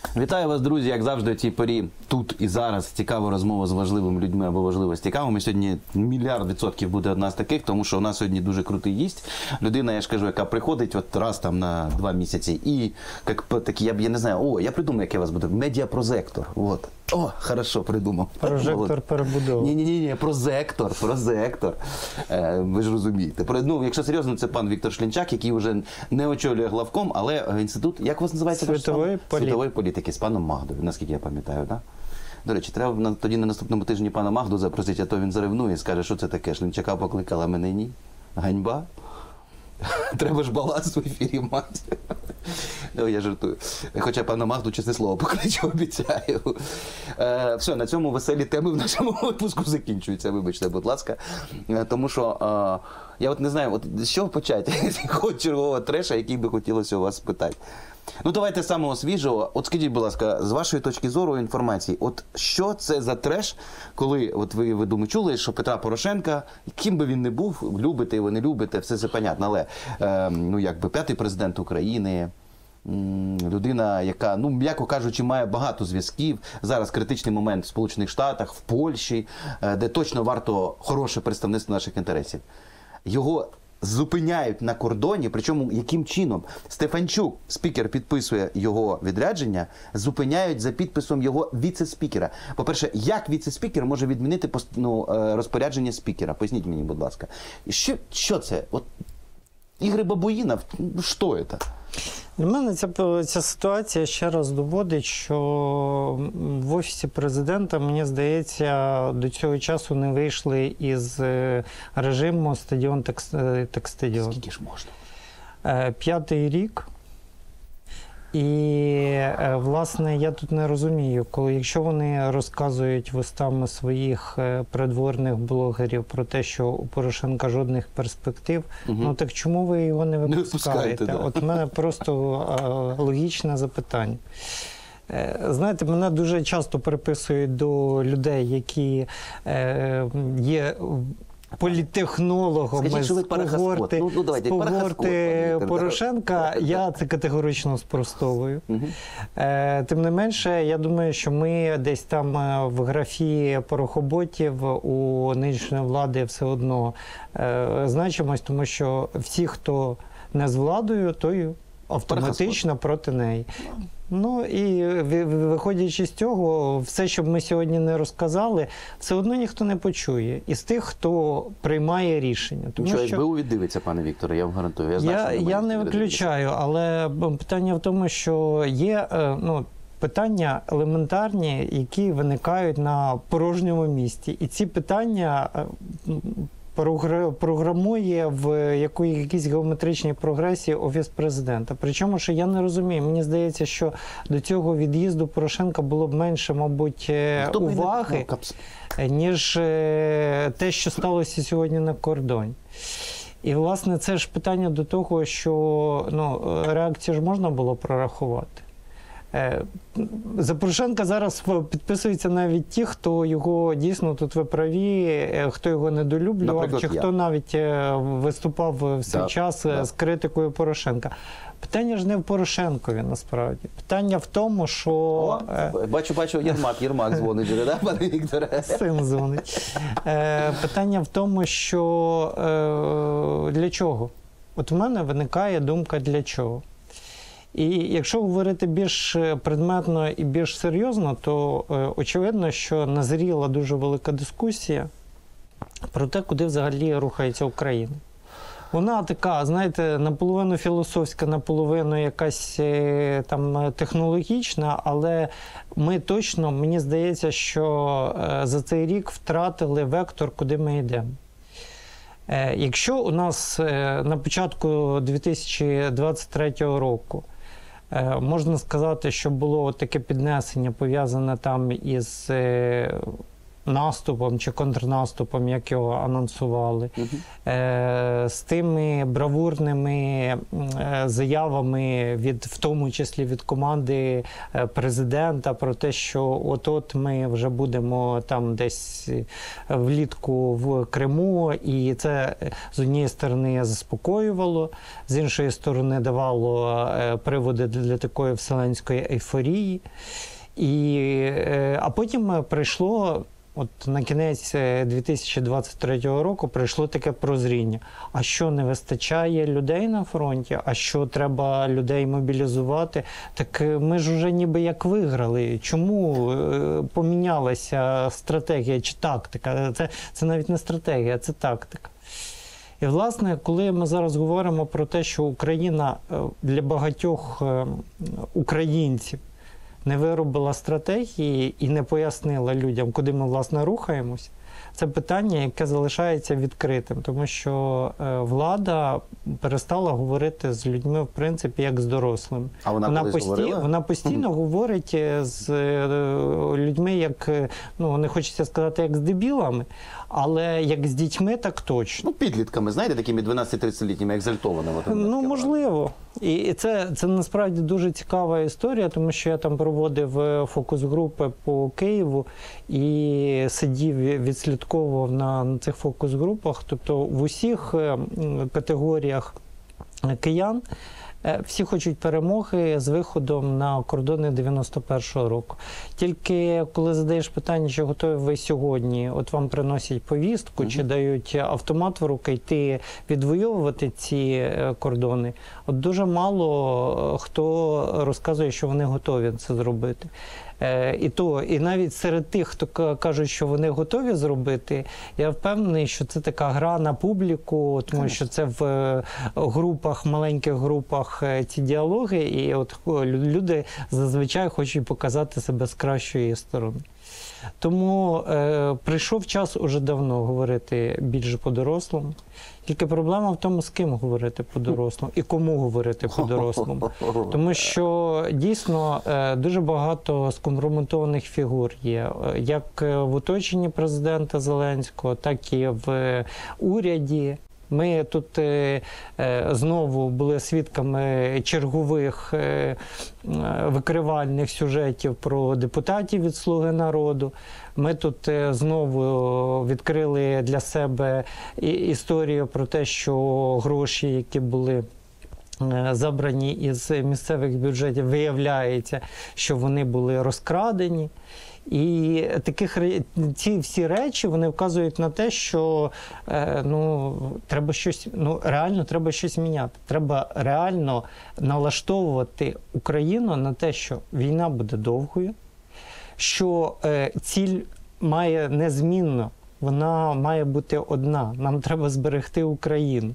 Вітаю вас, друзі, як завжди, в цій порі тут і зараз. Цікава розмова з важливими людьми або важливо з цікавими. Сьогодні 1,000,000% буде одна з таких, тому що у нас сьогодні дуже крутий гість. Людина, я ж кажу, яка приходить от раз там на 2 місяці і, як такі, я не знаю, я придумав, яке у вас буде, медіапрозектор. От. О, хорошо, придумав. Прожектор перебудови. Ні, прозектор. Ви ж розумієте. Ну, якщо серйозно, це пан Віктор Шлінчак, який вже не очолює главком, але інститут, як у вас називається? Світової політики з паном Магдою, наскільки я пам'ятаю, так? До речі, треба тоді на наступному тижні пана Магду запросити, а то він заревнує і скаже, що це таке, Шлінчака покликала, мене ні. Ганьба. Треба ж баланс в ефірі мати. Ну, я жартую. Хоча пана Магду, чесне слово, покличу, обіцяю. Все, на цьому веселі теми в нашому випуску закінчуються, вибачте, будь ласка. Тому що я от не знаю, от з чого почати? З чергового треша, який би хотілося у вас спитати. Ну, давайте з самого свіжого. От скажіть, будь ласка, з вашої точки зору інформації, от що це за треш, коли, от ви думаю, чули, що Петра Порошенка, ким би він не був, любите його, не любите, все це понятно, але, ну, якби 5-й президент України, людина, яка, ну, м'яко кажучи, має багато зв'язків, зараз критичний момент в Сполучених Штатах, в Польщі, де точно варто хороше представництво наших інтересів. Його зупиняють на кордоні, причому яким чином? Стефанчук, спікер, підписує його відрядження, зупиняють за підписом його віце-спікера. По-перше, як віце-спікер може відмінити розпорядження спікера? Поясніть мені, будь ласка. Що це? От, ігри бабуїна? Що це? Для мене ця ситуація ще раз доводить, що в Офісі Президента, мені здається, до цього часу не вийшли із режиму стадіон так стадіон. Скільки ж можна? 5-й рік. І, власне, я тут не розумію, якщо вони розказують вустами своїх придворних блогерів про те, що у Порошенка жодних перспектив, ну так чому ви його не випускаєте? Да. От у мене просто логічне запитання. Знаєте, мене дуже часто приписують до людей, які є політтехнологом з когорти Порошенка, я це категорично спростовую. Тим не менше, я думаю, що ми десь там в графі порохоботів у нинішньої влади все одно значимось, тому що всі, хто не з владою, той автоматично проти неї. Ну і виходячи з цього, все, що б ми сьогодні не розказали, все одно ніхто не почує. Із тих, хто приймає рішення. Тому що СБУ віддивиться, пане Вікторе, я вам гарантую. Я не виключаю, але питання в тому, що є питання елементарні, які виникають на порожньому місці. І ці питання програмує в якійсь геометричній прогресії Офіс Президента. Причому, що я не розумію, мені здається, що до цього від'їзду Порошенка було б менше, мабуть, уваги, ніж те, що сталося сьогодні на кордоні. І, власне, це ж питання до того, що реакцію ж можна було прорахувати. За Порошенка зараз підписуються навіть ті, хто його дійсно, тут ви праві, хто його недолюблював, наприклад, чи хто навіть виступав в свій час з критикою Порошенка. Питання ж не в Порошенкові, насправді. Питання в тому, що... Бачу, Єрмак дзвонить, да, пане Вікторе? Син дзвонить. Питання в тому, що для чого? От в мене виникає думка, для чого. І якщо говорити більш предметно і більш серйозно, то очевидно, що назріла дуже велика дискусія про те, куди взагалі рухається Україна. Вона така, знаєте, наполовину філософська, наполовину якась там технологічна, але ми точно, мені здається, що за цей рік втратили вектор, куди ми йдемо. Якщо у нас на початку 2023 року можна сказати, що було таке піднесення, пов'язане там із наступом чи контрнаступом, як його анонсували, з тими бравурними заявами, в тому числі від команди президента, про те, що от ми вже будемо там десь влітку в Криму, і це з однієї сторони заспокоювало, з іншої сторони давало приводи для такої вселенської ейфорії. А потім прийшло, от на кінець 2023 року прийшло таке прозріння. А що, не вистачає людей на фронті? А що, треба людей мобілізувати? Так ми ж вже ніби як виграли. Чому помінялася стратегія чи тактика? Це навіть не стратегія, це тактика. І, власне, коли ми зараз говоримо про те, що Україна для багатьох українців не виробила стратегії і не пояснила людям, куди ми, власне, рухаємось, це питання, яке залишається відкритим, тому що влада перестала говорити з людьми, в принципі, як з дорослими. А вона постійно говорить з людьми, як, ну, не хочеться сказати, як з дебілами, але як з дітьми, так точно. Ну, підлітками, знаєте, такими 12-30-літніми, екзальтованими. Ну, можливо. І це насправді дуже цікава історія, тому що я там проводив фокус-групи по Києву і сидів, відслідковував на цих фокус-групах. Тобто в усіх категоріях киян всі хочуть перемоги з виходом на кордони 91-го року. Тільки коли задаєш питання, чи готові ви сьогодні, от вам приносять повістку, чи дають автомат в руки йти відвоювати ці кордони, от дуже мало хто розказує, що вони готові це зробити. І навіть серед тих, хто кажуть, що вони готові зробити, я впевнений, що це така гра на публіку, тому що це в групах, маленьких групах ці діалоги, і от люди зазвичай хочуть показати себе з кращої сторони. Тому прийшов час уже давно говорити більше по-дорослому. Тільки проблема в тому, з ким говорити по-дорослому і кому говорити по-дорослому. Тому що дійсно дуже багато скомпрометованих фігур є, як в оточенні президента Зеленського, так і в уряді. Ми тут знову були свідками чергових викривальних сюжетів про депутатів від «Слуги народу». Ми тут знову відкрили для себе історію про те, що гроші, які були забрані із місцевих бюджетів, виявляється, що вони були розкрадені. І ці всі речі, вони вказують на те, що реально треба щось міняти. Треба реально налаштовувати Україну на те, що війна буде довгою, що ціль має незмінно, вона має бути одна. Нам треба зберегти Україну.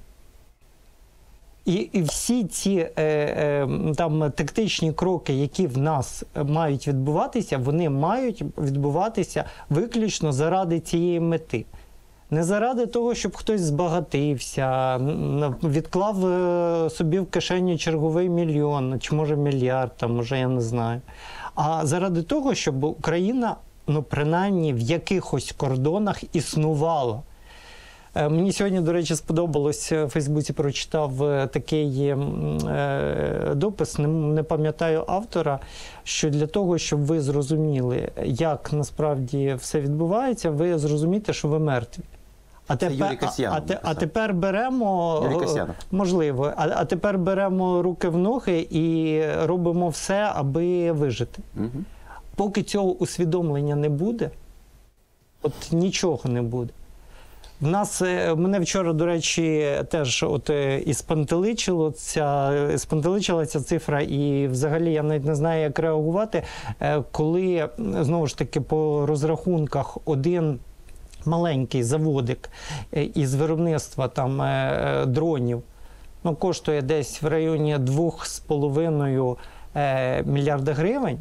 І всі ці тактичні кроки, які в нас мають відбуватися, вони мають відбуватися виключно заради цієї мети. Не заради того, щоб хтось збагатився, відклав собі в кишеню черговий мільйон, чи може мільярд, може я не знаю. А заради того, щоб Україна, принаймні, в якихось кордонах існувала. Мені сьогодні, до речі, сподобалось, в Фейсбуці прочитав такий допис, не пам'ятаю автора, що для того, щоб ви зрозуміли, як насправді все відбувається, ви зрозумієте, що ви мертві. А тепер беремо, можливо, а тепер беремо руки в ноги і робимо все, аби вижити. Поки цього усвідомлення не буде, от нічого не буде. Мене вчора, до речі, теж і спантеличила ця цифра, і взагалі я навіть не знаю, як реагувати, коли, знову ж таки, по розрахунках один маленький заводик із виробництва дронів коштує десь в районі 2,5 мільярда гривень.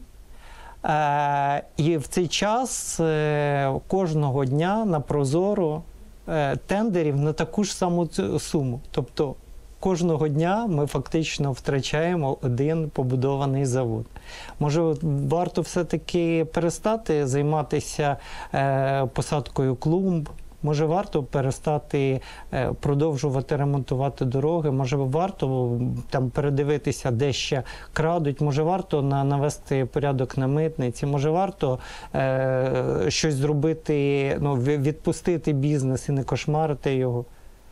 І в цей час кожного дня на Прозоро тендерів на таку ж саму суму. Тобто кожного дня ми фактично втрачаємо один побудований завод. Може, варто все-таки перестати займатися посадкою клумб? Може, варто перестати продовжувати ремонтувати дороги? Може, варто там передивитися, де ще крадуть? Може, варто навести порядок на митниці? Може, варто щось зробити, ну, відпустити бізнес і не кошмарити його?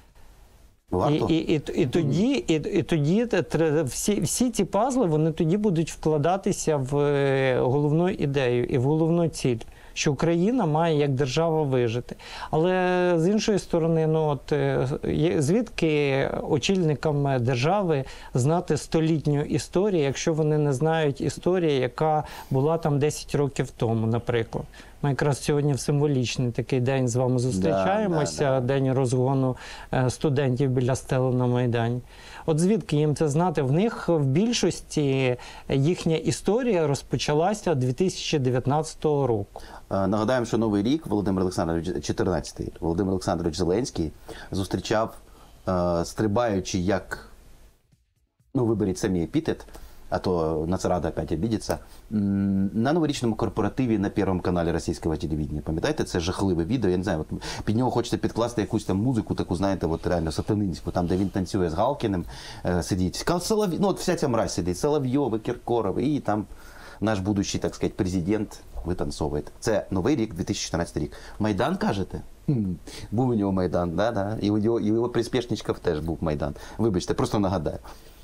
І тоді всі ці пазли, вони тоді будуть вкладатися в головну ідею і в головну ціль, що Україна має як держава вижити. Але з іншої сторони, ну, от, звідки очільникам держави знати столітню історію, якщо вони не знають історії, яка була там 10 років тому, наприклад. Ми якраз сьогодні в символічний такий день з вами зустрічаємося, день розгону студентів біля стели на Майдані. От звідки їм це знати? В них в більшості їхня історія розпочалася 2019 року. Нагадаємо, що Новий рік Володимир Олександрович, 14-й, Володимир Олександрович Зеленський зустрічав, стрибаючи як, ну, виберіть самі епітет, а то Нацрада опять обидится, на новорічному корпоративі на Первому каналі російського телевідення. Пам'ятаєте, це жахливе відео, я не знаю, от під нього хочете підкласти якусь там музику, таку, знаєте, от реально сатанинську, там, де він танцює з Галкіним, сидить, ну, от вся ця мразь сидить, Соловйов, Кіркоров, і там наш будущий, так сказати, президент витанцовує. Це Новий рік, 2014 рік. Майдан, кажете? Був у нього Майдан, да. І у його приспішничків теж був Майдан. Вибачте, просто нагадаю.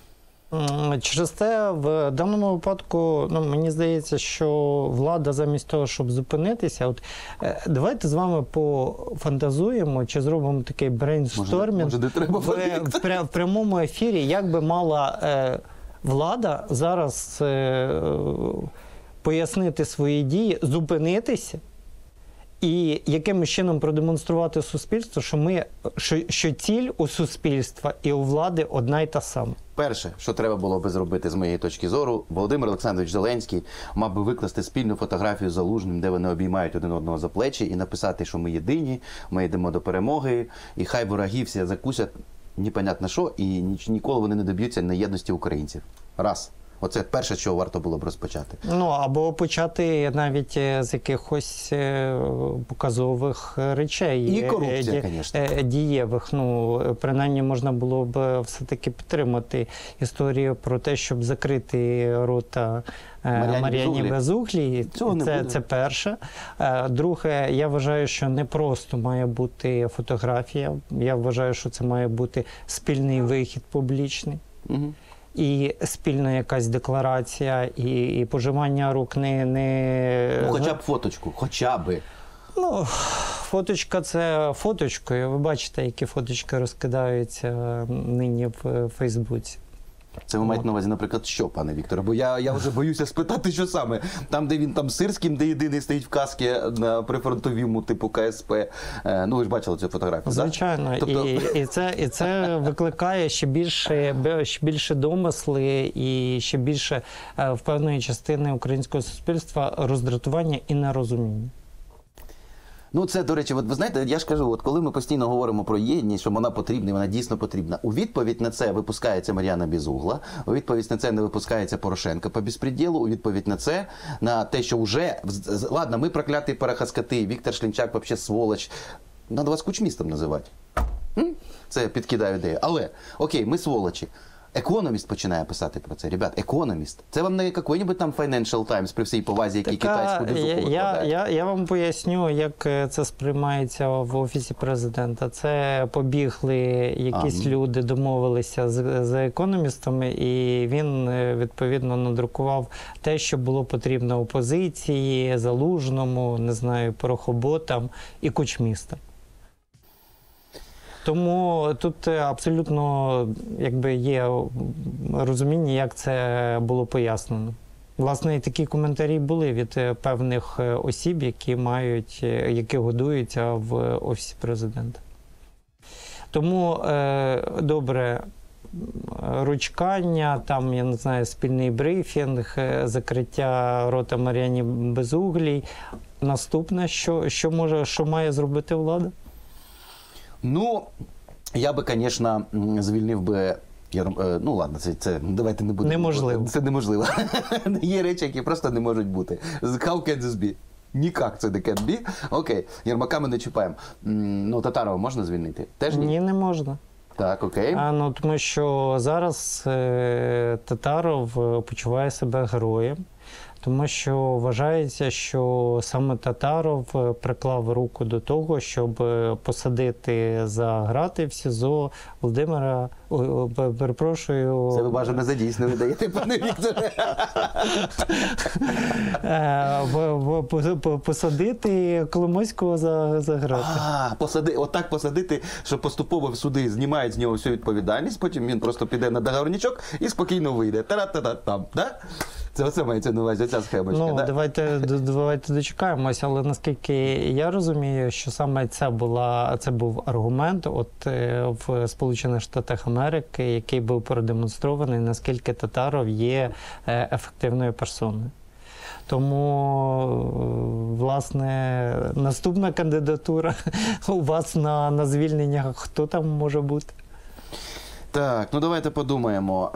Через те, в даному випадку, ну, мені здається, що влада замість того, щоб зупинитися, от давайте з вами пофантазуємо, чи зробимо такий брейнстормінг в прямому ефірі, як би мала влада зараз пояснити свої дії, зупинитися і якимось чином продемонструвати суспільству, що ціль у суспільства і у влади одна й та сама. Перше, що треба було би зробити з моєї точки зору, Володимир Олександрович Зеленський мав би викласти спільну фотографію з Залужним, де вони обіймають один одного за плечі, і написати, що ми єдині, ми йдемо до перемоги, і хай вороги всі закусять непонятно що, і ніколи вони не доб'ються неєдності українців. Раз. Оце перше, що варто було б розпочати. Ну, або почати навіть з якихось показових речей. І корупція, звісно. Дієвих. Ну, принаймні, можна було б все-таки підтримати історію про те, щоб закрити рота Мар'яні Безуглій. Це перше. Друге, я вважаю, що не просто має бути фотографія. Я вважаю, що це має бути спільний вихід публічний. Угу. І спільна якась декларація, і пожимання рук не... Ну, хоча б фоточку, хоча б. Ну, фоточка – це фоточкою. Ви бачите, які фоточки розкидаються нині в Фейсбуці. Це ви маєте на увазі, наприклад, що, пане Вікторе? Бо я вже боюся спитати, що саме. Там, де він там Сирським, де єдиний стоїть в касці на прифронтовому типу КСП. Ну, ви ж бачили цю фотографію, звичайно. Так? Тобто... І це викликає ще більше домисли і ще більше в певної частини українського суспільства роздратування і нерозуміння. Ну, це, до речі, от ви знаєте, я ж кажу, от коли ми постійно говоримо про єдність, що вона потрібна, вона дійсно потрібна, у відповідь на це випускається Мар'яна Безугла, у відповідь на це не випускається Порошенко по безпреділу, у відповідь на це, на те, що вже, ладно, ми проклятий парахаскати, Віктор Шлінчак взагалі сволоч, надо вас кучмістом називати. Це підкидаю ідею. Але, окей, ми сволочі. Економіст починає писати про це. Ребят, економіст. Це вам не який-небудь там Financial Times при всій повазі, який китайську безуху викладає. Я вам поясню, як це сприймається в Офісі Президента. Це побігли якісь люди, домовилися з економістами, і він, відповідно, надрукував те, що було потрібно опозиції, Залужному, не знаю, порохоботам і кучмістам. Тому тут абсолютно якби є розуміння, як це було пояснено. Власне, і такі коментарі були від певних осіб, які годуються в Офісі Президента. Тому добре, ручкання, там, я не знаю, спільний брифінг, закриття рота Мар'яні Безуглій. Наступне, що має зробити влада? Ну, я би, звісно, звільнив би Ну ладно, давайте не будемо. Неможливо. Це неможливо. Є речі, які просто не можуть бути. How can this be? Ніяк це не can be. Окей, Єрмака ми не чіпаємо. Ну, Татарова можна звільнити? Теж ні? Ні, не можна. Так, окей. Тому що зараз Татаров почуває себе героєм, тому що вважається, що саме Татаров приклав руку до того, щоб посадити за грати в СІЗО Володимира, перепрошую... Це ви бажано за дійсно видаєте, пане Вікторе. Посадити Коломойського за грати. Отак посадити, що поступово в суди знімають з нього всю відповідальність, потім він просто піде на договорничок і спокійно вийде. Та-та-та-там, да? Це оце мається на увазі, ця схемочка, да? Давайте дочекаємося, але наскільки я розумію, що саме це був аргумент в Сполучених Штатах Америки, який був продемонстрований, наскільки Татаров є ефективною персоною. Тому, власне, наступна кандидатура у вас на звільнення, хто там може бути? Так, ну давайте подумаємо.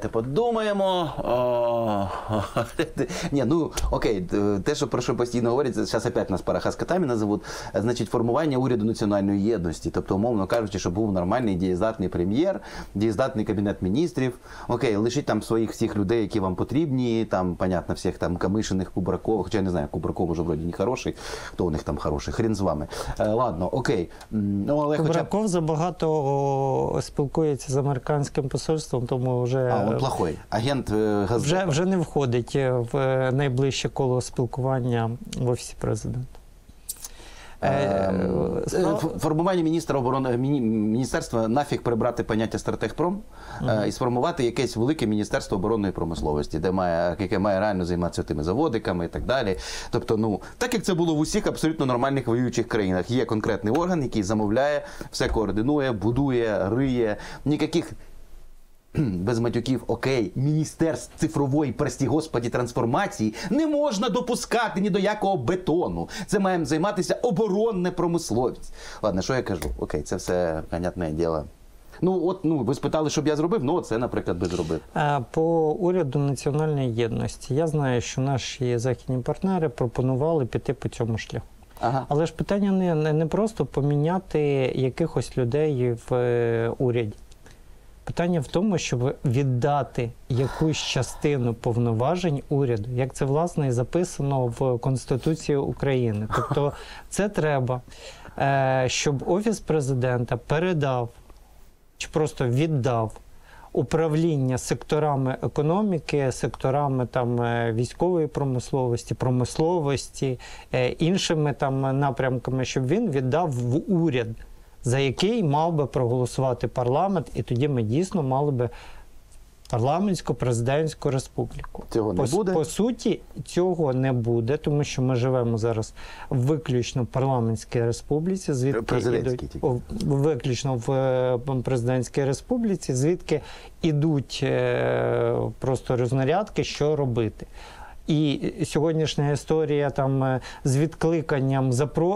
Ні, ну окей, те, про що постійно говорять, зараз опять нас парахаскатами назовуть, значить формування уряду національної єдності. Тобто, умовно кажучи, щоб був нормальний дієздатний прем'єр, дієздатний кабінет міністрів. Окей, лишіть там своїх всіх людей, які вам потрібні, там, понятно, всіх там Камишиних, Кубракових, хоча я не знаю, Кубраков уже вроді не хороший, хто у них там хороший, хрен з вами. Ладно, окей. Ну, але Кубраков забагато спілкується з американським посольством, тому вже... він плохой. Агент Газдепа. Вже не входить в найближче коло спілкування в Офісі Президента. Формування міністерства нафіг прибрати поняття стратегпром і сформувати якесь велике міністерство оборонної промисловості, яке має реально займатися тими заводиками і так далі. Тобто, так як це було в усіх абсолютно нормальних воюючих країнах. Є конкретний орган, який замовляє, все координує, будує, риє. Ніяких без матюків, окей, міністерств цифрової, прості господі, трансформації не можна допускати ні до якого бетону. Це має займатися оборонна промисловість. Ладно, що я кажу? Окей, це все, понятне діло. Ви спитали, що б я зробив? Це, наприклад, би зробив. По уряду національної єдності. Я знаю, що наші західні партнери пропонували піти по цьому шляху. Ага. Але ж питання не просто поміняти якихось людей в уряді. Питання в тому, щоб віддати якусь частину повноважень уряду, як це, власне, і записано в Конституції України. Тобто це треба, щоб Офіс Президента передав, чи просто віддав управління секторами економіки, секторами військової промисловості, іншими напрямками, щоб він віддав в уряд, за який мав би проголосувати парламент, і тоді ми дійсно мали би парламентсько-президентську республіку. Цього не буде? По суті, цього не буде, тому що ми живемо зараз виключно в парламентській республіці, виключно в президентській республіці, звідки ідуть просто рознарядки, що робити. І сьогоднішня історія з відкликанням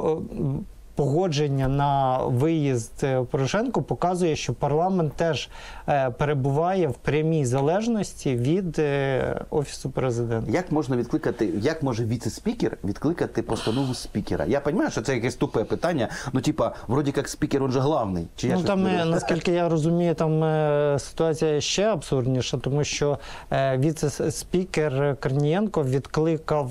погодження на виїзд Порошенко показує, що парламент теж перебуває в прямій залежності від Офісу Президента. Як може віце-спікер відкликати постанову спікера? Я розумію, що це якесь тупе питання, вроді як спікер, він же главний. Наскільки я розумію, ситуація ще абсурдніша, тому що віце-спікер Корнієнко відкликав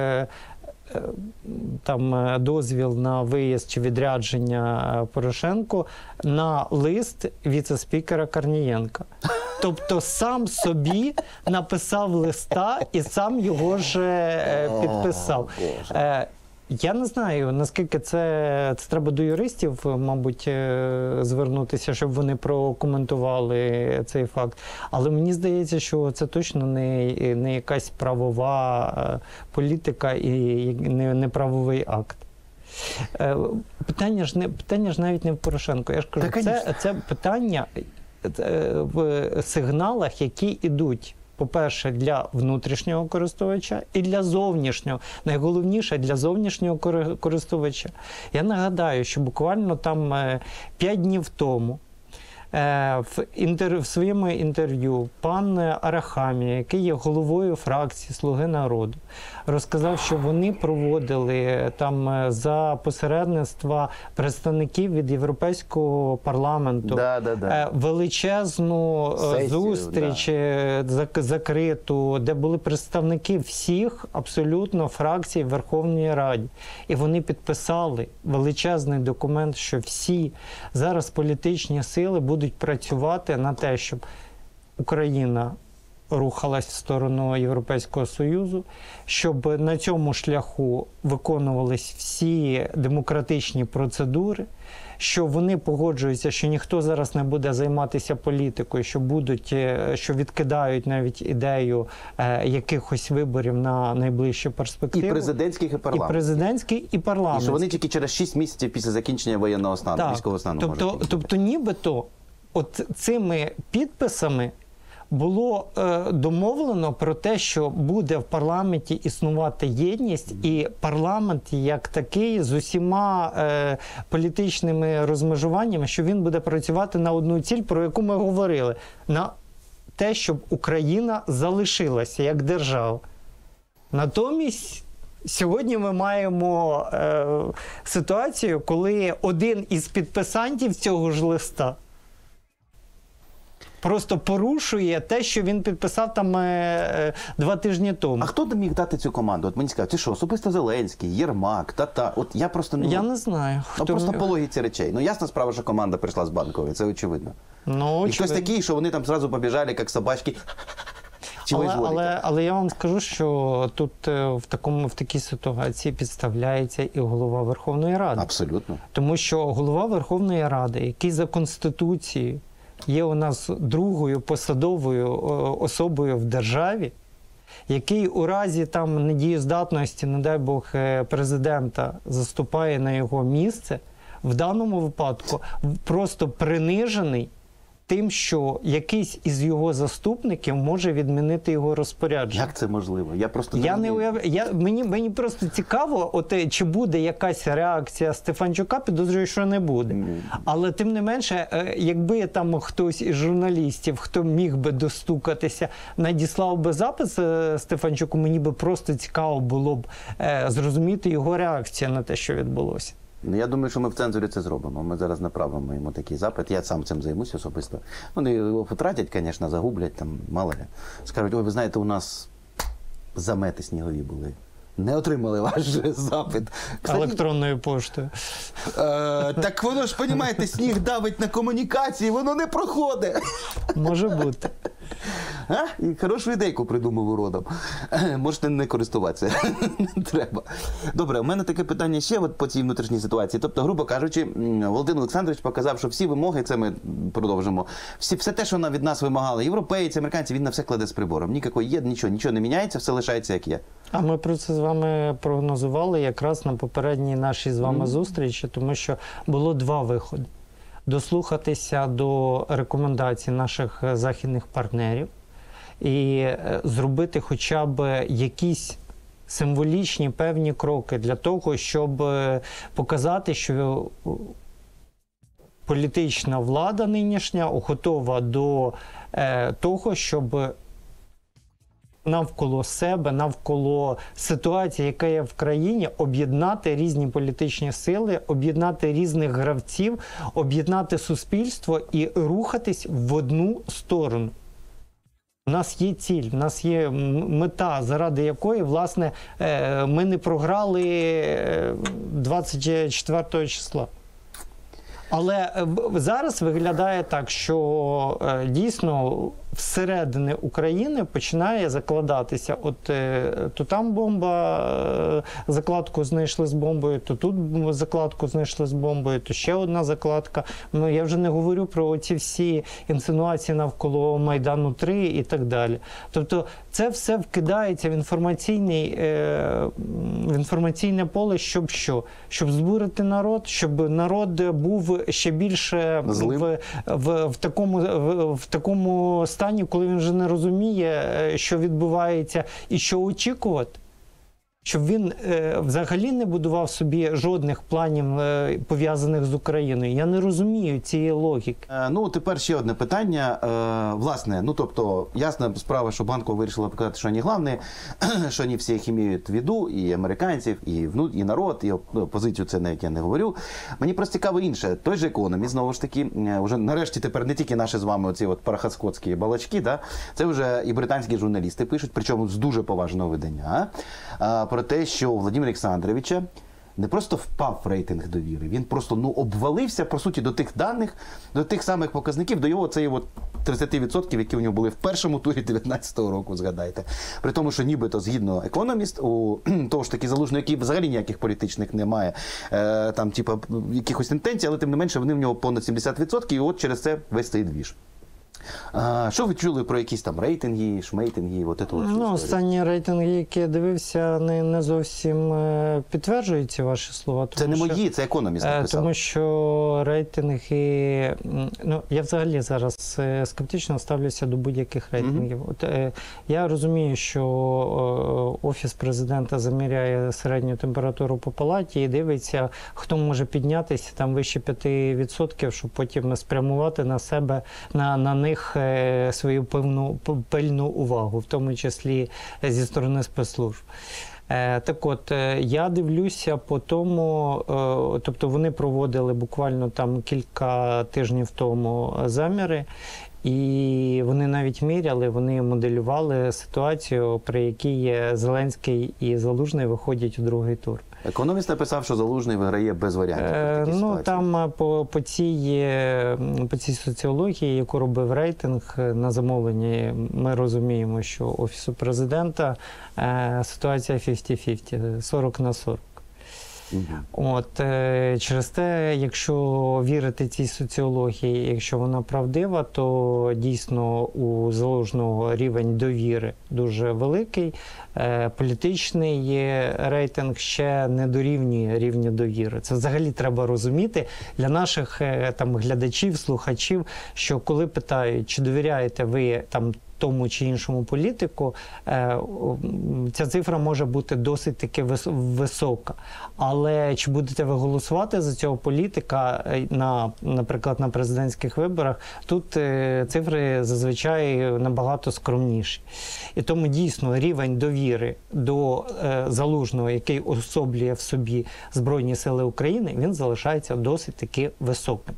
дозвіл на виїзд чи відрядження Порошенку на лист віце-спікера Корнієнка. Тобто сам собі написав листа і сам його ж підписав. Я не знаю, наскільки це треба до юристів, мабуть, звернутися, щоб вони прокоментували цей факт. Але мені здається, що це точно не якась правова політика і не правовий акт. Питання ж навіть не в Порошенко. Я ж кажу, це питання в сигналах, які йдуть, по-перше, для внутрішнього користувача і для зовнішнього. Найголовніше – для зовнішнього користувача. Я нагадаю, що буквально 5 днів тому В своєму інтерв'ю пан Арахамія, який є головою фракції «Слуги народу», розказав, що вони проводили там за посередництва представників від Європейського парламенту величезну зустріч закриту, де були представники всіх абсолютно фракцій в Верховній Раді. І вони підписали величезний документ, що всі зараз політичні сили будуть працювати на те, щоб Україна рухалась в сторону Європейського Союзу, щоб на цьому шляху виконувались всі демократичні процедури, що вони погоджуються, що ніхто зараз не буде займатися політикою, що відкидають навіть ідею якихось виборів на найближчу перспективу. І президентських, і парламентських. І президентських, і парламентських. І що вони тільки через 6 місяців після закінчення воєнного стану, військового стану. Тобто нібито от цими підписами було домовлено про те, що буде в парламенті існувати єдність, і парламент як такий з усіма політичними розмежуваннями, що він буде працювати на одну ціль, про яку ми говорили, на те, щоб Україна залишилася як держава. Натомість сьогодні ми маємо ситуацію, коли один із підписантів цього ж листа просто порушує те, що він підписав там 2 тижні тому. А хто міг дати цю команду? От мені цікаво, це що, особисто Зеленський, Єрмак, Тата? От я просто не... Я не знаю. Просто по логіці речей. Ну, ясна справа, що команда прийшла з Банкової, це очевидно. І хтось такий, що вони там зразу побіжали, як собачки. Але я вам скажу, що тут в такій ситуації підставляється і голова Верховної Ради. Абсолютно. Тому що голова Верховної Ради, який за Конституцією є у нас другою посадовою особою в державі, який у разі там недієздатності, не дай Бог, президента заступає на його місце, в даному випадку просто принижений тим, що якийсь із його заступників може відмінити його розпорядження. Як це можливо? Я просто мені просто цікаво, чи буде якась реакція Стефанчука, підозрюю, що не буде. Але тим не менше, якби там хтось із журналістів, хто міг би достукатися, надіслав би запис Стефанчуку, мені би просто цікаво було б зрозуміти його реакцію на те, що відбулося. Ну, я думаю, що ми в цензурі це зробимо. Ми зараз направимо йому такий запит. Я сам цим займусь особисто. Вони його потратять, звісно, загублять, там, мало ли. Скажуть, ой, ви знаєте, у нас замети снігові були. Не отримали ваш запит. Кстати, електронною поштою. Так воно ж, розумієте, сніг давить на комунікації, воно не проходить. Може бути. І хорошу ідейку придумав уродом. Можете не користуватися. Не треба. Добре, у мене таке питання ще по цій внутрішній ситуації. Тобто, грубо кажучи, Володимир Олександрович показав, що всі вимоги, це ми продовжимо, все те, що від нас вимагали європейці, американці, він на все кладе з прибором. Ніякої є, нічого не міняється, все лишається як є. А ми про це з вами прогнозували якраз на попередній нашій з вами зустрічі, тому що було 2 виходи. Дослухатися до рекомендацій наших західних партнерів і зробити хоча б якісь символічні певні кроки для того, щоб показати, що політична влада нинішня готова до того, щоб навколо себе, навколо ситуації, яка є в країні, об'єднати різні політичні сили, об'єднати різних гравців, об'єднати суспільство і рухатись в одну сторону. У нас є ціль, у нас є мета, заради якої, власне, ми не програли 24 числа. Але зараз виглядає так, що дійсно всередині України починає закладатися. То там бомба, закладку знайшли з бомбою, то тут закладку знайшли з бомбою, то ще одна закладка. Я вже не говорю про ці всі інсинуації навколо Майдану 3 і так далі. Тобто це все вкидається в інформаційне поле, щоб що? Щоб збурити народ, щоб народ був ще більше в такому стані, коли він вже не розуміє, що відбувається і що очікувати. Щоб він взагалі не будував собі жодних планів, пов'язаних з Україною. Я не розумію цієї логіки. Ну, тепер ще одне питання. Власне, ну, тобто, ясна справа, що Банкова вирішила показати, що вони головне, що вони всіх іміють в виду, і американців, і народ, і опозицію, це навіть я не говорю. Мені просто цікаво інше. Той же «Економіст», знову ж таки, вже нарешті тепер не тільки наші з вами оці от парахаскотські балачки, да? Це вже і британські журналісти пишуть, причому з дуже поважного видання, про те, що у Володимира Олександровича не просто впав рейтинг довіри, він просто обвалився, по суті, до тих даних, до тих самих показників, до його цієї 30%, які у нього були в першому турі 19-го року, згадайте. При тому, що нібито, згідно «Економіст», у того ж таки Залужного, який взагалі ніяких політичних немає, там, типу, якихось інтенцій, але тим не менше вони в нього понад 70%, і от через це весь цей двіж. Що ви чули про якісь там рейтинги, шмейтинги? Останні рейтинги, які я дивився, не зовсім підтверджують ці ваші слова. Це не мої, це «Економіст» написав. Тому що рейтинги... я взагалі зараз скептично ставлюся до будь-яких рейтингів. Я розумію, що Офіс Президента заміряє середню температуру по палаті і дивиться, хто може піднятися там вище 5%, щоб потім спрямувати на себе, на них свою пильну увагу, в тому числі зі сторони спецслужб. Так от, я дивлюся по тому, тобто вони проводили буквально там кілька тижнів тому заміри, і вони навіть міряли, вони моделювали ситуацію, при якій Зеленський і Залужний виходять у другий тур. «Економіст» написав, що Залужний виграє без варіантів. Там по цій соціології, яку робив рейтинг на замовлення, ми розуміємо, що Офісу Президента ситуація 50-50, 40 на 40. Через те, якщо вірити цій соціології, якщо вона правдива, то дійсно у Залужного рівень довіри дуже великий. Політичний рейтинг ще не дорівнює рівню довіри. Це взагалі треба розуміти для наших там глядачів, слухачів, що коли питають, чи довіряєте ви там тому чи іншому політику, ця цифра може бути досить таки висока. Але чи будете ви голосувати за цього політика, наприклад, на президентських виборах, тут цифри зазвичай набагато скромніші. І тому дійсно рівень довіри до Залужного, який особлює в собі Збройні Сили України, він залишається досить таки високим.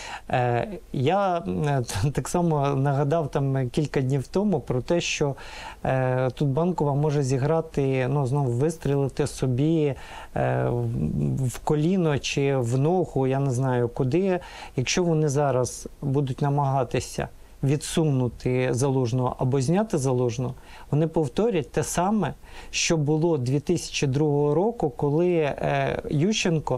Я так само нагадав там кілька днів тому про те, що тут Банкова може зіграти, знову вистрілити собі в коліно чи в ногу, я не знаю куди, якщо вони зараз будуть намагатися відсунути Залужного або зняти Залужного, вони повторять те саме, що було 2002 року, коли Ющенко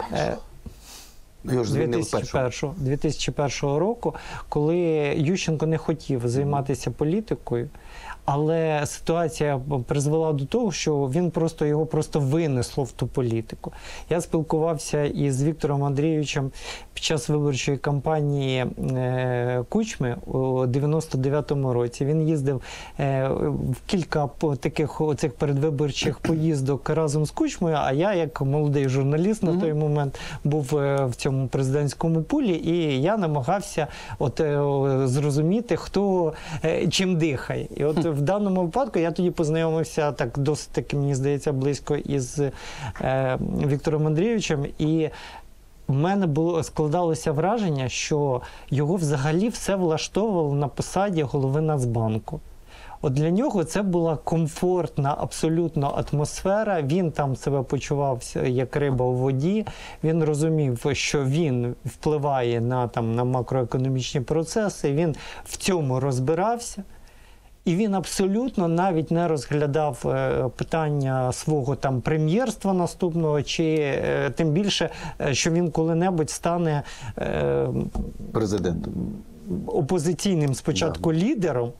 2001 року, коли Ющенко не хотів займатися політикою, але ситуація призвела до того, що його просто винесло в ту політику. Я спілкувався із Віктором Андрійовичем під час виборчої кампанії Кучми у 99-му році. Він їздив в кілька таких оцих передвиборчих поїздок разом з Кучмою, а я, як молодий журналіст на той момент, був в цьому президентському пулі, і я намагався зрозуміти, хто чим дихає. І от в даному випадку я тоді познайомився так досить таки, мені здається, близько із Віктором Андрійовичем, і в мене складалося враження, що його взагалі все влаштовувало на посаді голови Нацбанку. От для нього це була комфортна абсолютно атмосфера, він там себе почувався як риба у воді, він розумів, що він впливає на макроекономічні процеси, він в цьому розбирався. І він абсолютно навіть не розглядав питання свого прем'єрства наступного, чи тим більше, що він коли-небудь стане президентом, опозиційним спочатку лідером,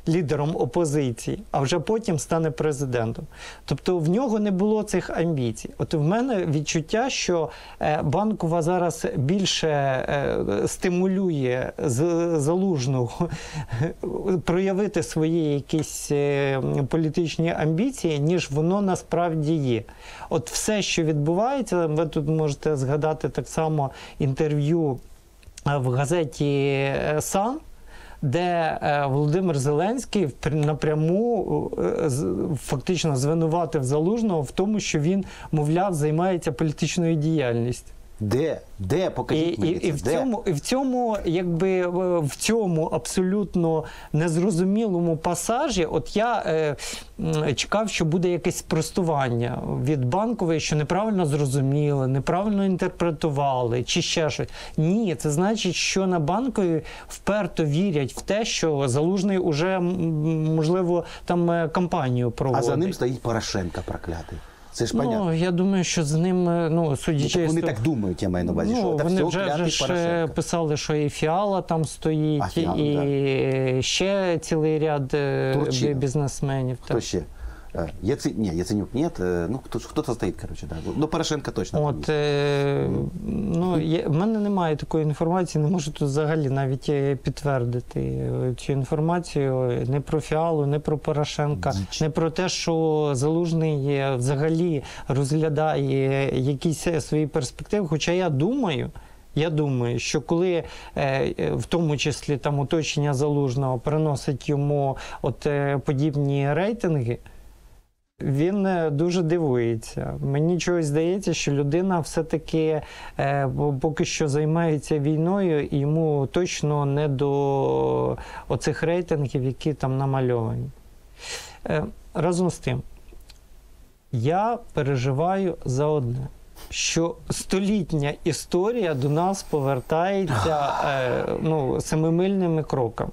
лідером опозиції, а вже потім стане президентом. Тобто в нього не було цих амбіцій. От в мене відчуття, що Банкова зараз більше стимулює Залужного проявити свої якісь політичні амбіції, ніж воно насправді є. От все, що відбувається, ви тут можете згадати так само інтерв'ю в газеті «Сан», де Володимир Зеленський напряму фактично звинуватив Залужного в тому, що він, мовляв, займається політичною діяльністю. Де? Покажіть мені це. І в цьому, якби, в цьому абсолютно незрозумілому пасажі, от я чекав, що буде якесь спростування від Банкової, що неправильно зрозуміли, неправильно інтерпретували, чи ще щось. Ні, це значить, що на Банковій вперто вірять в те, що Залужний уже, можливо, там кампанію проводить. А за ним стоїть Порошенко проклятий. Це ж понятно. Я думаю, що з ним, судячи... Вони так думають, я маю на увазі, що вони вже писали, що і Фіала там стоїть, і ще цілий ряд бізнесменів. Хто ще? Яценюк ні. Хто-то стоїть, коротше. Да. Порошенко точно. В мене немає такої інформації, не можу тут взагалі навіть підтвердити цю інформацію. Не про Фіалу, не про Порошенка, не про те, що Залужний взагалі розглядає якісь свої перспективи. Хоча я думаю, що коли в тому числі там оточення Залужного приносить йому подібні рейтинги, він дуже дивується. Мені чогось здається, що людина все-таки поки що займається війною, і йому точно не до оцих рейтингів, які там намальовані. Разом з тим, я переживаю за одне, що столітня історія до нас повертається семимильними кроками.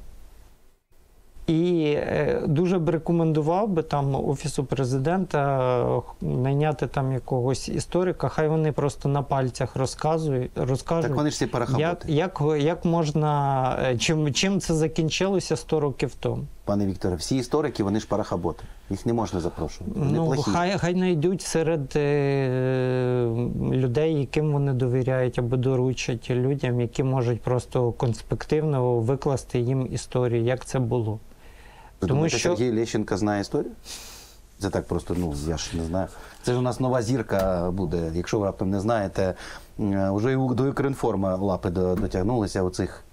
І дуже б рекомендував би там Офісу Президента найняти там якогось історика, хай вони просто на пальцях розкажуть. Так вони ж всі парахаботи. Як можна, чим це закінчилося 100 років тому? Пане Вікторе, всі історики, вони ж парахаботи. Їх не можна запрошувати. Хай знайдуть серед людей, яким вони довіряють, або доручать людям, які можуть просто конспективно викласти їм історію, як це було. Ви думаєте, Сергій Лещенко знає історію? Це так просто, я ж не знаю. Це ж у нас нова зірка буде. Якщо ви раптом не знаєте, вже і до Укрінформа лапи дотягнулися оцих.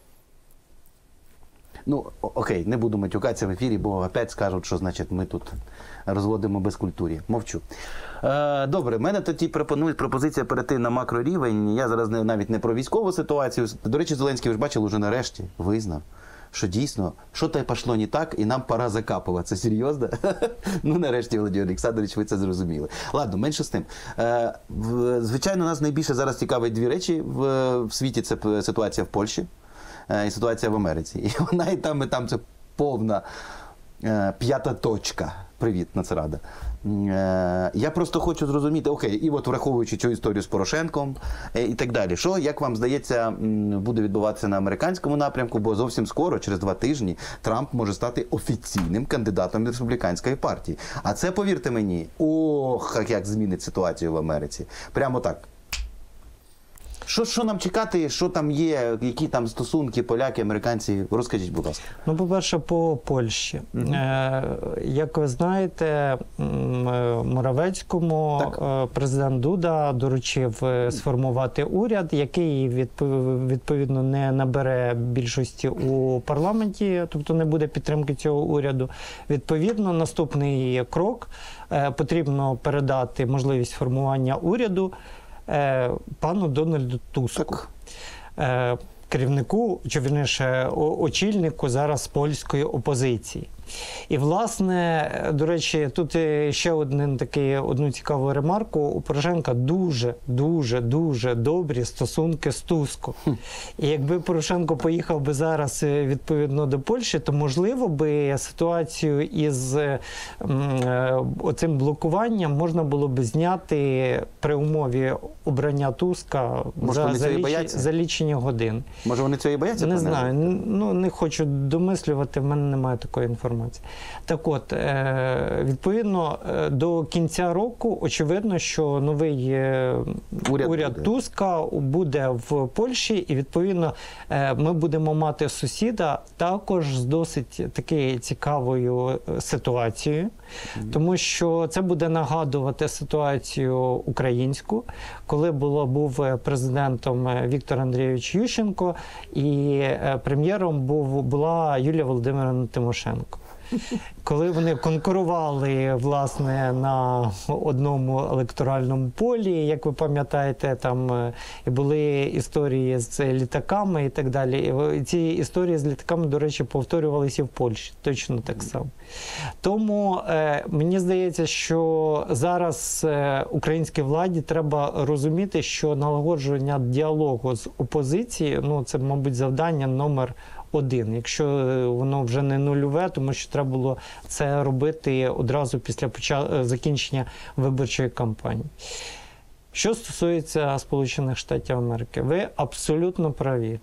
Окей, не буду матюкатися в ефірі, бо опять скажуть, що, значить, ми тут розводимо безкультур'я. Мовчу. Добре, в мене тоді пропозиція перейти на макрорівень. Я зараз навіть не про військову ситуацію. До речі, Зеленський, ви ж бачили, вже нарешті визнав, що дійсно, що-то пішло не так, і нам пора закапувати. Це серйозно? Нарешті, Володимир Олександрович, ви це зрозуміли. Ладно, менше з тим. Звичайно, нас найбільше зараз цікавить дві речі в світі. Це ситуація в Польщі і ситуація в Америці. І вона і там це повна п'ята точка. Привіт, Нацрада. Я просто хочу зрозуміти, окей, і от враховуючи цю історію з Порошенком і так далі, що, як вам здається, буде відбуватися на американському напрямку, бо зовсім скоро, через 2 тижні, Трамп може стати офіційним кандидатом від республіканської партії. А це, повірте мені, як змінить ситуацію в Америці. Прямо так. Що нам чекати, що там є, які там стосунки, поляки, американці? Розкажіть, будь ласка. По-перше, по Польщі. Як ви знаєте, Моравецькому президент Дуда доручив сформувати уряд, який відповідно не набере більшості у парламенті, тобто не буде підтримки цього уряду. Відповідно, наступний крок – потрібно передати можливість формування уряду пану Дональду Туску, керівнику, чи вірніше очільнику зараз польської опозиції. І, власне, до речі, тут ще одну цікаву ремарку. У Порошенка дуже добрі стосунки з Туском. І якби Порошенко поїхав би зараз, відповідно, до Польщі, то, можливо, би ситуацію із оцим блокуванням можна було б зняти при умові обрання Туска за лічені години. Може, вони цього і бояться? Не знаю. Ну, не хочу домислювати, в мене немає такої інформації. Так от, відповідно, до кінця року очевидно, що новий уряд Туска буде в Польщі, і, відповідно, ми будемо мати сусіда також з досить такою цікавою ситуацією, тому що це буде нагадувати ситуацію українську, коли був президентом Віктор Андрійович Ющенко і прем'єром була Юлія Володимирівна Тимошенко. Коли вони конкурували, власне, на одному електоральному полі, як ви пам'ятаєте, там були історії з літаками і так далі. І ці історії з літаками, до речі, повторювалися і в Польщі, точно так само. Тому мені здається, що зараз українській владі треба розуміти, що налагодження діалогу з опозицією, ну, це, мабуть, завдання номер 1, якщо воно вже не нульове, тому що треба було це робити одразу після закінчення виборчої кампанії. Що стосується Сполучених Штатів Америки, ви абсолютно праві.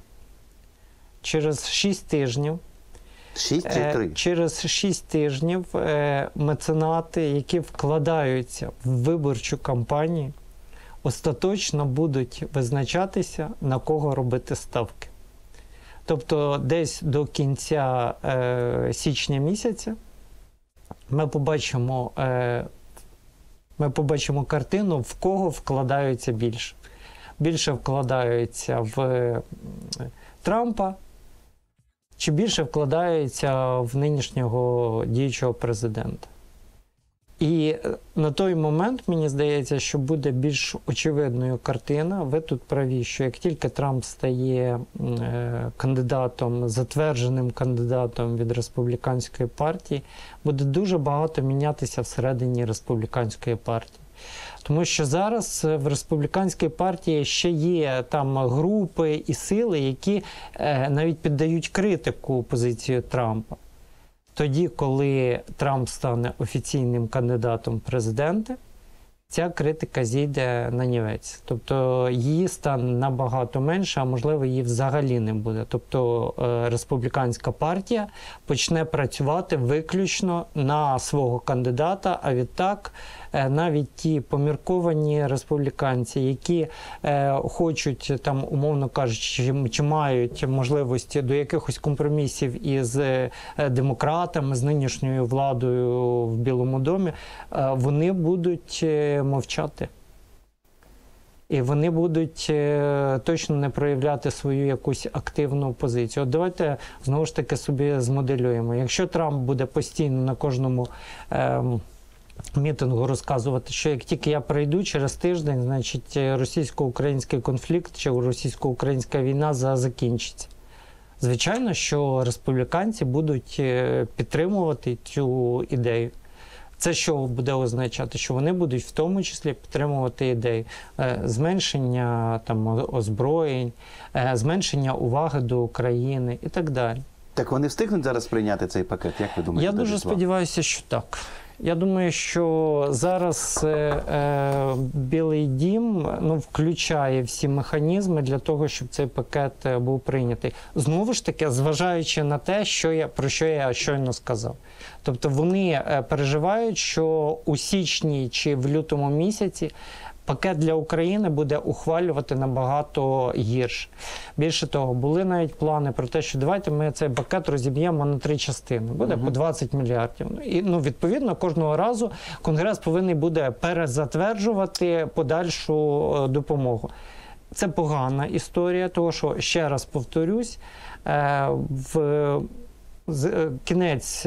Через 6 тижнів, через 6 тижнів меценати, які вкладаються в виборчу кампанію, остаточно будуть визначатися, на кого робити ставки. Тобто десь до кінця січня місяця ми побачимо картину, в кого вкладаються більше. Більше вкладаються в Трампа, чи більше вкладаються в нинішнього діючого президента. І на той момент, мені здається, що буде більш очевидною картина. Ви тут праві, що як тільки Трамп стає кандидатом, затвердженим кандидатом від республіканської партії, буде дуже багато мінятися всередині республіканської партії. Тому що зараз в республіканській партії ще є там групи і сили, які навіть піддають критику позицію Трампа. Тоді, коли Трамп стане офіційним кандидатом в президенти, ця критика зійде на нівець. Тобто її стане набагато менше, а можливо її взагалі не буде. Тобто республіканська партія почне працювати виключно на свого кандидата, а відтак навіть ті помірковані республіканці, які хочуть, там, умовно кажучи, чи мають можливості до якихось компромісів із демократами, з нинішньою владою в Білому домі, вони будуть мовчати. І вони будуть точно не проявляти свою якусь активну позицію. От давайте знову ж таки собі змоделюємо. Якщо Трамп буде постійно на кожному мітингу розказувати, що як тільки я прийду через тиждень, значить російсько-український конфлікт чи російсько-українська війна закінчиться. Звичайно, що республіканці будуть підтримувати цю ідею. Це що буде означати? Що вони будуть в тому числі підтримувати ідею зменшення там, озброєнь, зменшення уваги до України і так далі. Так вони встигнуть зараз прийняти цей пакет? Як ви думаєте? Я дуже сподіваюся, що так. Я думаю, що зараз Білий дім включає всі механізми для того, щоб цей пакет був прийнятий. Знову ж таки, зважаючи на те, про що я щойно сказав. Тобто вони переживають, що у січні чи в лютому місяці пакет для України буде ухвалювати набагато гірше. Більше того, були навіть плани про те, що давайте ми цей пакет розіб'ємо на 3 частини. Буде по 20 мільярдів. І, відповідно, кожного разу Конгрес повинен буде перезатверджувати подальшу допомогу. Це погана історія, тому що, ще раз повторюсь, в кінець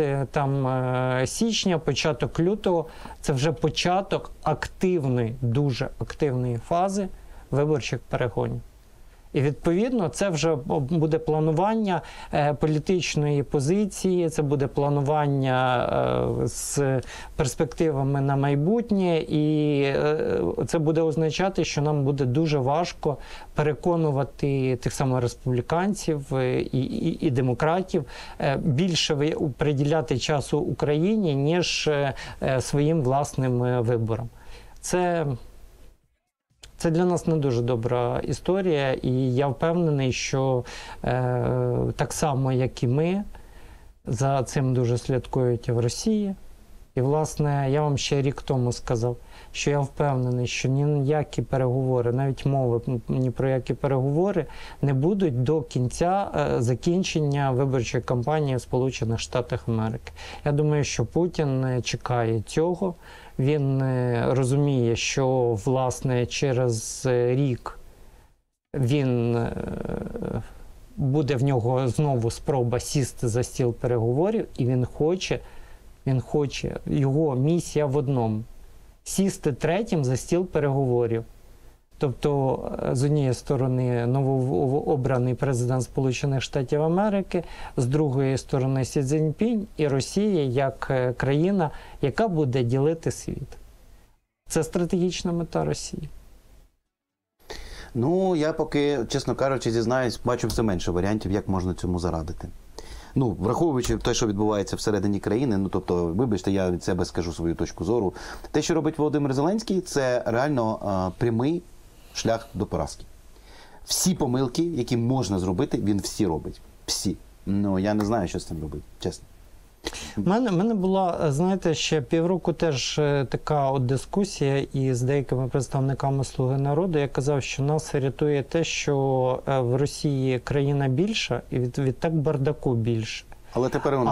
січня, початок лютого – це вже початок активної, дуже активної фази виборчих перегонів. І, відповідно, це вже буде планування політичної позиції, це буде планування з перспективами на майбутнє, і це буде означати, що нам буде дуже важко переконувати тих самих республіканців і демократів більше приділяти часу Україні, ніж своїм власним виборам. Це для нас не дуже добра історія, і я впевнений, що так само, як і ми, за цим дуже слідкують в Росії. І, власне, я вам ще рік тому сказав, що я впевнений, що ніякі переговори, навіть мови ні про які переговори не будуть до кінця закінчення виборчої кампанії в Сполучених Штатах Америки. Я думаю, що Путін чекає цього. Він розуміє, що, власне, через рік буде в нього знову спроба сісти за стіл переговорів, і він хоче, його місія в одному – сісти третім за стіл переговорів. Тобто, з однієї сторони, новообраний президент Сполучених Штатів Америки, з другої сторони Сі Цзіньпінь і Росія як країна, яка буде ділити світ. Це стратегічна мета Росії. Ну, я поки, чесно кажучи, зізнаюсь, бачу все менше варіантів, як можна цьому зарадити. Ну, враховуючи те, що відбувається всередині країни, ну, тобто, вибачте, я від себе скажу свою точку зору. Те, що робить Володимир Зеленський, це реально прямий шлях до поразки. Всі помилки, які можна зробити, він всі робить. Всі. Ну, я не знаю, що з цим робити, чесно. У мене була, знаєте, ще півроку теж така от дискусія із деякими представниками «Слуги народу». Я казав, що нас рятує те, що в Росії країна більша і відтак бардаку більше. Але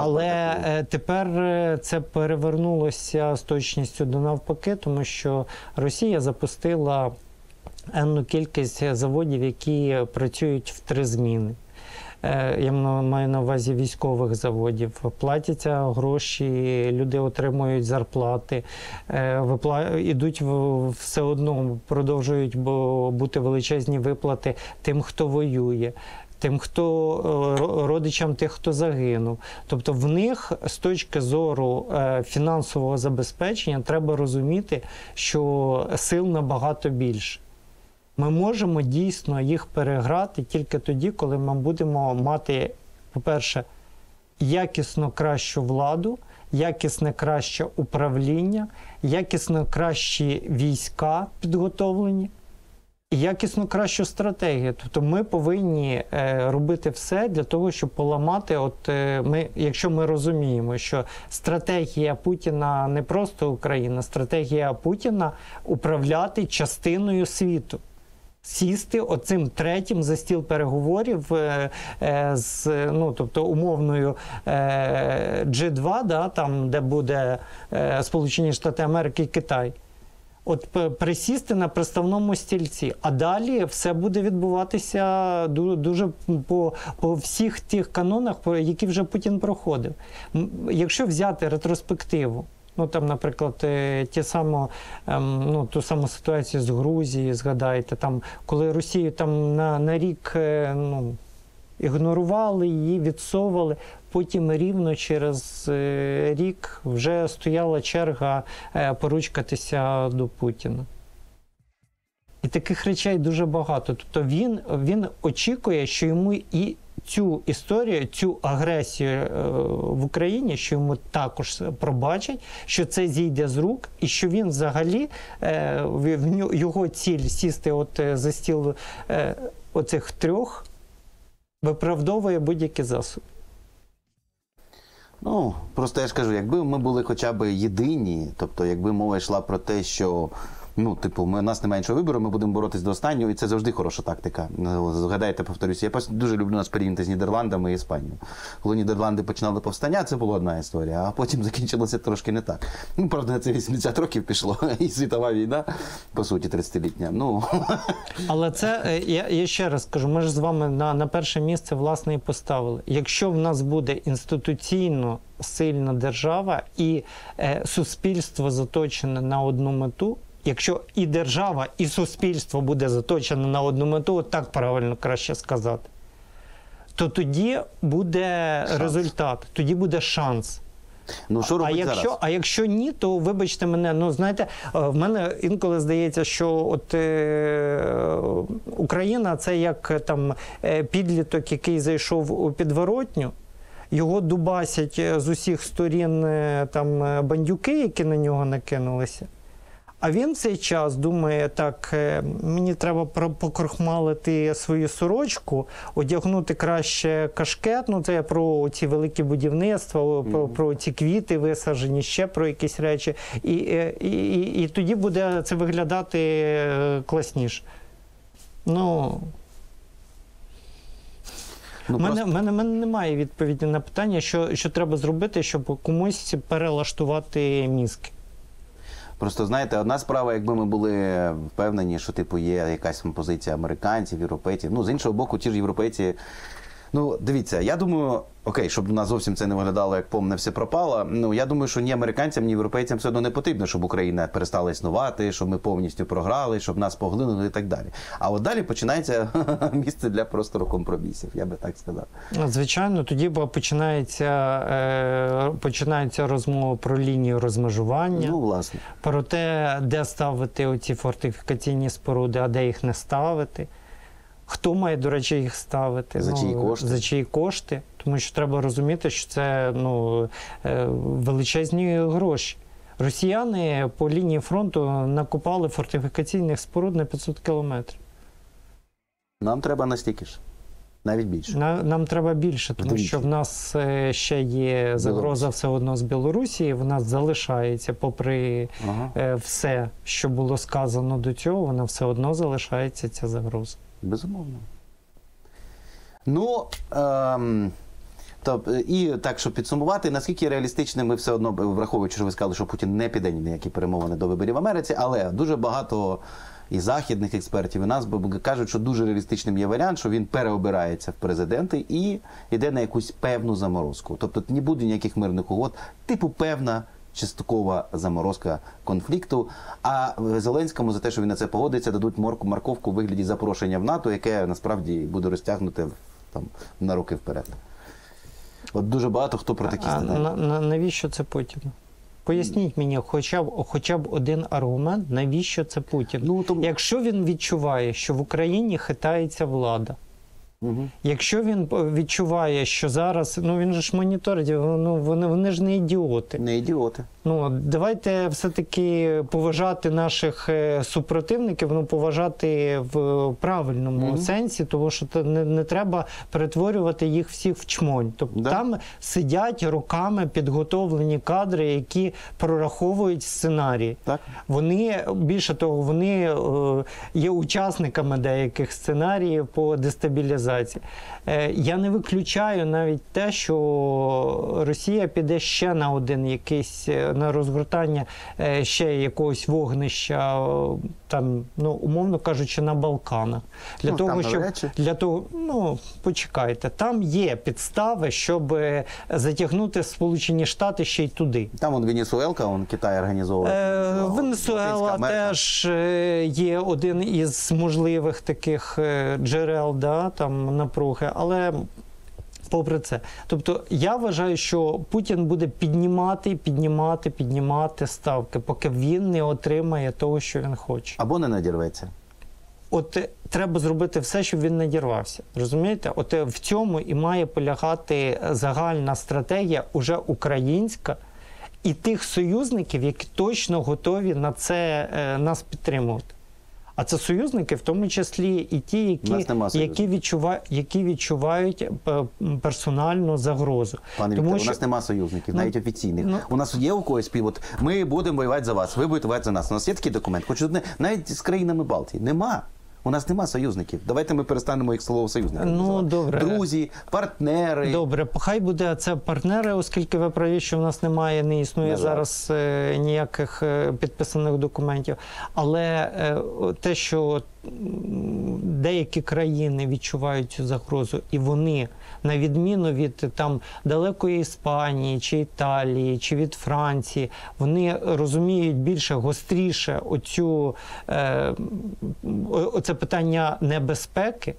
тепер це перевернулося з точністю до навпаки, тому що Росія запустила енну кількість заводів, які працюють в 3 зміни. Я маю на увазі військових заводів. Платяться гроші, люди отримують зарплати, ідуть все одно, продовжують бути величезні виплати тим, хто воює, тим, родичам тих, хто загинув. Тобто в них з точки зору фінансового забезпечення треба розуміти, що сил набагато більше. Ми можемо дійсно їх переграти тільки тоді, коли ми будемо мати, по-перше, якісно кращу владу, якісне краще управління, якісно кращі війська підготовлені і якісно кращу стратегію. Тобто ми повинні робити все для того, щоб поламати, якщо ми розуміємо, що стратегія Путіна не просто Україна, стратегія Путіна управляти частиною світу. Сісти оцим третім за стіл переговорів тобто умовною G2, да, там, де буде Сполучені Штати Америки і Китай. От присісти на приставному стільці, а далі все буде відбуватися дуже по всіх тих канонах, які вже Путін проходив. Якщо взяти ретроспективу, там, наприклад, ту саму ситуацію з Грузією, згадайте, там, коли Росію там на рік ігнорували, її відсовували, потім рівно через рік вже стояла черга поручкатися до Путіна. І таких речей дуже багато. Тобто він очікує, що йому і цю історію, цю агресію в Україні, що йому також пробачать, що це зійде з рук, і що він взагалі, його ціль сісти за стіл оцих 3 виправдовує будь-які засоби. Ну, просто я ж кажу, якби ми були хоча б єдині, тобто якби мова йшла про те, що у нас немає іншого вибору, ми будемо боротися до останнього, і це завжди хороша тактика. Згадайте, повторюся, я дуже люблю нас порівняти з Нідерландами і Іспанією. Коли Нідерланди починали повстання, це була одна історія, а потім закінчилося трошки не так. Правда, це 80 років пішло, і світова війна, по суті, 30-літня. Але це, я ще раз кажу, ми ж з вами на перше місце, власне, і поставили. Якщо в нас буде інституційно сильна держава і суспільство заточене на одну мету, якщо і держава, і суспільство буде заточено на одну мету, так правильно краще сказати, то тоді буде результат, тоді буде шанс. Ну, що робити зараз? А якщо ні, то вибачте мене, ну знаєте, в мене інколи здається, що от Україна це як там підліток, який зайшов у підворотню, його дубасять з усіх сторін там бандюки, які на нього накинулися. А він в цей час думає, так, мені треба покрохмалити свою сорочку, одягнути краще кашкет, ну це я про ці великі будівництва, про ці квіти висаджені, ще про якісь речі. І тоді буде це виглядати класніше. Ну... У мене немає відповіді на питання, що треба зробити, щоб комусь перелаштувати мізки. Просто, знаєте, одна справа, якби ми були впевнені, що, типу, є якась позиція американців, європейців. Ну, з іншого боку, ті ж європейці... Ну, дивіться, я думаю, окей, щоб у нас зовсім це не виглядало, як помне все пропало, ну, я думаю, що ні американцям, ні європейцям все одно не потрібно, щоб Україна перестала існувати, щоб ми повністю програли, щоб нас поглинули і так далі. А от далі починається місце для простору компромісів, я би так сказав. Звичайно, тоді починається розмова про лінію розмежування, ну, власне, про те, де ставити оці фортифікаційні споруди, а де їх не ставити. Хто має, до речі, їх ставити? За чиї кошти? За чиї кошти. Тому що треба розуміти, що це величезні гроші. Росіяни по лінії фронту накопали фортифікаційних споруд на 500 кілометрів. Нам треба настільки ж. Навіть більше. Нам треба більше, тому що в нас ще є загроза все одно з Білорусі, в нас залишається, попри все, що було сказано до цього, вона все одно залишається, ця загроза. Безумовно. Ну, і так, щоб підсумувати, наскільки реалістичним ми все одно, враховуючи, що ви сказали, що Путін не піде ні на які перемовини до виборів в Америці, але дуже багато і західних експертів, і нас кажуть, що дуже реалістичним є варіант, що він переобирається в президенти і йде на якусь певну заморозку. Тобто не буде ніяких мирних угод, типу певна часткова заморозка конфлікту, а Зеленському за те, що він на це погодиться, дадуть морковку у вигляді запрошення в НАТО, яке насправді буде розтягнуте там, на роки вперед. От дуже багато хто про такі сценарії. Навіщо це Путіну? Поясніть мені хоча б один аргумент, навіщо це Путін? Ну, якщо він відчуває, що в Україні хитається влада, якщо він відчуває, що зараз, ну він же ж моніторить, ну вони ж не ідіоти. Не ідіоти. Ну, давайте все-таки поважати наших супротивників, ну, поважати в правильному сенсі, тому що не треба перетворювати їх всіх в чмонь. Тобто там сидять роками підготовлені кадри, які прораховують сценарії. Так. Вони, більше того, вони є учасниками деяких сценаріїв по дестабілізації. Я не виключаю навіть те, що Росія піде ще на один якийсь, на розгортання ще якогось вогнища, там, ну, умовно кажучи, на Балканах. Почекайте, там є підстави, щоб затягнути Сполучені Штати ще й туди. Там Венесуелка, Китай організовує. Венесуела теж є один із можливих таких джерел, да, там, напруги, але попри це. Тобто я вважаю, що Путін буде піднімати ставки, поки він не отримає того, що він хоче. Або не надірветься. От треба зробити все, щоб він не дірвався. Розумієте? От в цьому і має полягати загальна стратегія, уже українська, і тих союзників, які точно готові на це нас підтримувати. А це союзники, в тому числі і ті, які відчувають персональну загрозу. Пане Вікторе, у нас нема союзників, навіть офіційних. У нас є у когось ми будемо воювати за вас, ви будете воювати за нас. У нас є такий документ, хоч навіть з країнами Балтії. Нема. У нас нема союзників. Давайте ми перестанемо їх слово союзники. Ну, добре. Друзі, партнери. Добре, хай буде це партнери, оскільки ви праві, що в нас немає, не існує зараз ніяких підписаних документів. Але те, що деякі країни відчувають цю загрозу, і вони, на відміну від там далекої Іспанії, чи Італії, чи від Франції, вони розуміють більше, гостріше оце питання небезпеки,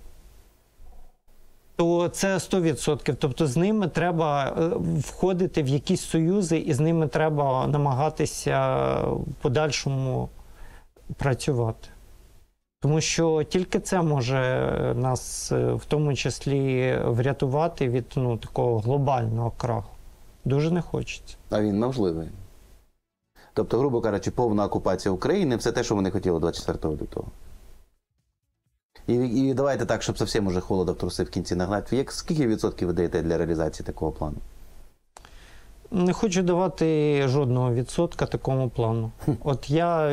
то це 100%. Тобто з ними треба входити в якісь союзи, і з ними треба намагатися в подальшому працювати. Тому що тільки це може нас в тому числі врятувати від такого глобального краху. Дуже не хочеться. А він можливий. Тобто, грубо кажучи, повна окупація України – все те, що вони хотіли 24 лютого. І давайте так, щоб зовсім уже холода в труси в кінці нагнати. Скільки відсотків ви даєте для реалізації такого плану? Не хочу давати жодного відсотка такому плану. От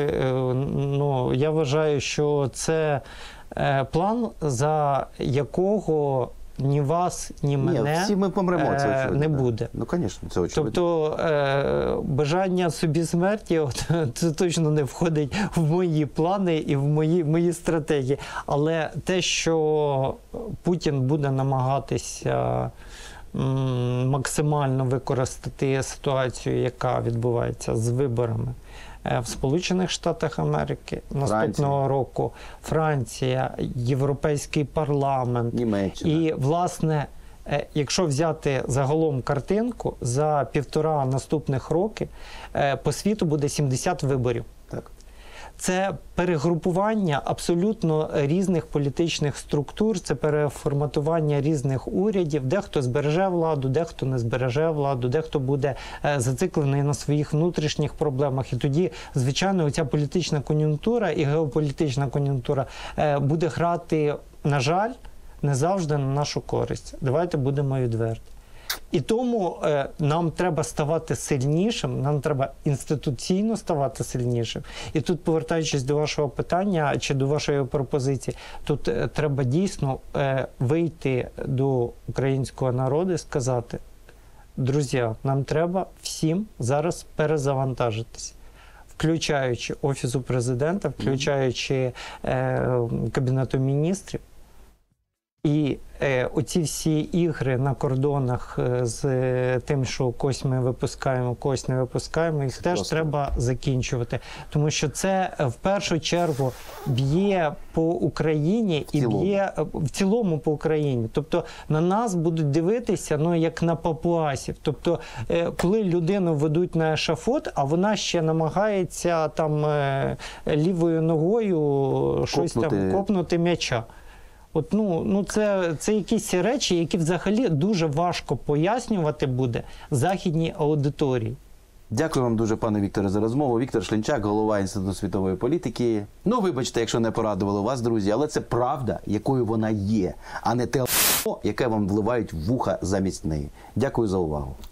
я вважаю, що це план, за якого ні вас, ні мене всі ми помремо, це очевидно, не буде. Ну, звісно, це очевидно. Тобто бажання собі смерті це точно не входить в мої плани і в мої стратегії. Але те, що Путін буде намагатися максимально використати ситуацію, яка відбувається з виборами в Сполучених Штатах Америки наступного року, Франція, Європейський парламент. Німеччина. І, власне, якщо взяти загалом картинку, за 1,5 наступних роки по світу буде 70 виборів. Так. Це перегрупування абсолютно різних політичних структур, це переформатування різних урядів, дехто збереже владу, дехто не збереже владу, дехто буде зациклений на своїх внутрішніх проблемах. І тоді, звичайно, ця політична кон'юнктура і геополітична кон'юнктура буде грати, на жаль, не завжди на нашу користь. Давайте будемо відверті. І тому нам треба ставати сильнішим, нам треба інституційно ставати сильнішим. І тут, повертаючись до вашого питання чи до вашої пропозиції, тут треба дійсно вийти до українського народу і сказати: друзі, нам треба всім зараз перезавантажитися. Включаючи Офісу Президента, включаючи Кабінету міністрів. І оці всі ігри на кордонах з тим, що когось ми випускаємо, когось не випускаємо, їх теж треба закінчувати. Тому що це в першу чергу б'є по Україні і б'є в цілому по Україні. Тобто на нас будуть дивитися, як на папуасів. Тобто коли людину ведуть на ешафот, а вона ще намагається там лівою ногою щось там копнути м'яча. Це якісь речі, які взагалі дуже важко пояснювати буде західній аудиторії. Дякую вам дуже, пане Вікторе, за розмову. Віктор Шлінчак, голова Інституту світової політики. Вибачте, якщо не порадували вас, друзі, але це правда, якою вона є, а не те, яке вам вливають в вуха замість неї. Дякую за увагу.